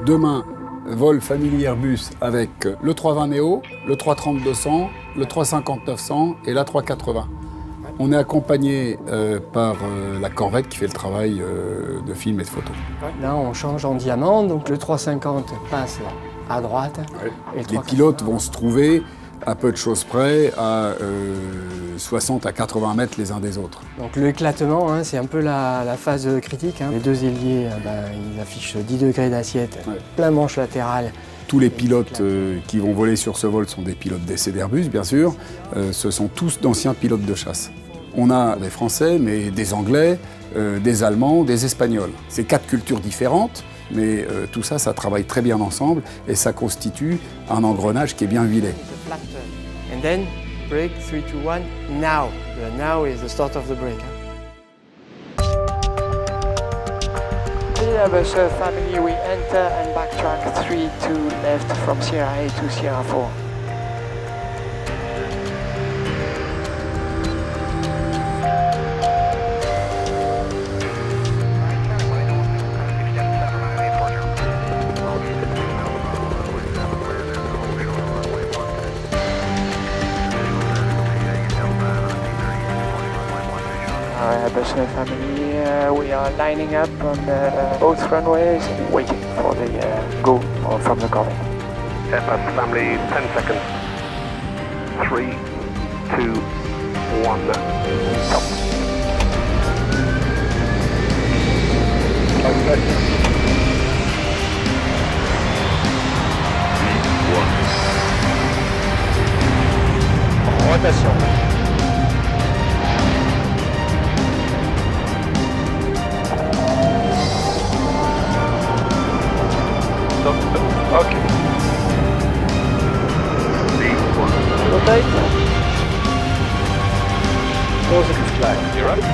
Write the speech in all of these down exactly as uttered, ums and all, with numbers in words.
Demain, vol familier Airbus avec le trois vingt Neo, le trois trente deux cents, le trois cinquante neuf cents et l'A trois quatre-vingts. On est accompagné euh, par euh, la Corvette qui fait le travail euh, de film et de photo. Là, on change en diamant, donc le trois cinquante passe à droite. Ouais. Et le Les pilotes vont se trouver à peu de choses près à euh, soixante à quatre-vingts mètres les uns des autres. Donc l'éclatement, hein, c'est un peu la, la phase critique. Hein. Les deux ailiers, ben, ils affichent dix degrés d'assiette, ouais. Plein manche latéral. Tous les pilotes euh, qui vont voler sur ce vol sont des pilotes d'essai d'Airbus, bien sûr. Euh, ce sont tous d'anciens pilotes de chasse. On a des Français, mais des Anglais, euh, des Allemands, des Espagnols. C'est quatre cultures différentes, mais euh, tout ça, ça travaille très bien ensemble et ça constitue un engrenage qui est bien huilé. And then, break, three, two, one, now. The now is the start of the break. Airbus family, we enter and backtrack three two left from Sierra eight to Sierra four. Airbus family, uh, we are lining up on uh, both runways, waiting for the uh, go from the Corvette. Airbus family, ten seconds. Three, two, one, stop. Rotation. Okay. Rotate. Positive flag. You're right.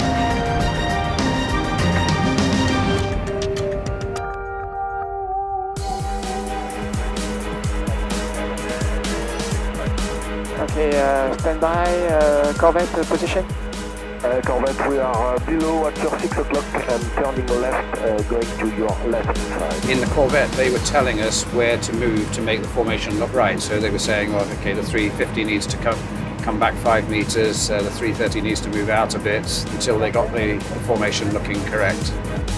Okay, uh, stand by, uh, Corvette uh, position. Uh, Corvette, we are uh, below at your six o'clock and turning left, uh, going to your left side. In the Corvette, they were telling us where to move to make the formation look right. So they were saying, well, okay, the three fifty needs to come, come back five meters, uh, the three thirty needs to move out a bit until they got the, the formation looking correct.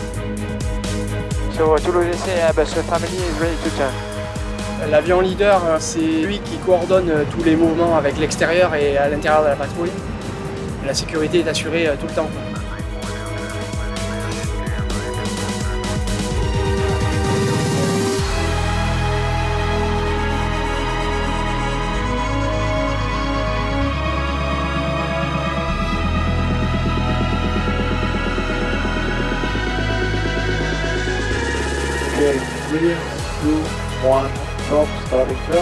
So Toulouse essai, Airbus family is ready to turn. L'avion leader, c'est lui qui coordonne tous les mouvements avec l'extérieur et à l'intérieur de la patrouille. La sécurité est assurée tout le temps. Okay, three, two, one, stop, starting turn.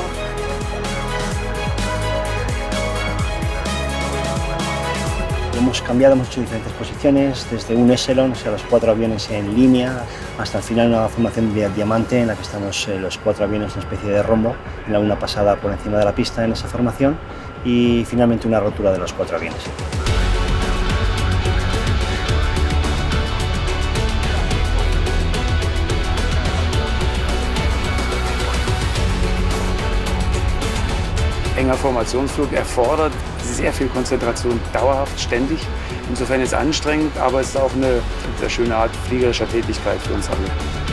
Hemos cambiado, hemos hecho diferentes posiciones, desde un echelon, o sea, los cuatro aviones en línea, hasta el final una formación de diamante en la que estamos eh, los cuatro aviones en una especie de rombo, en la una pasada por encima de la pista en esa formación y finalmente una rotura de los cuatro aviones. Enger Formationsflug erfordert sehr viel Konzentration, dauerhaft, ständig. Insofern ist es anstrengend, aber es ist auch eine sehr schöne Art fliegerischer Tätigkeit für uns alle.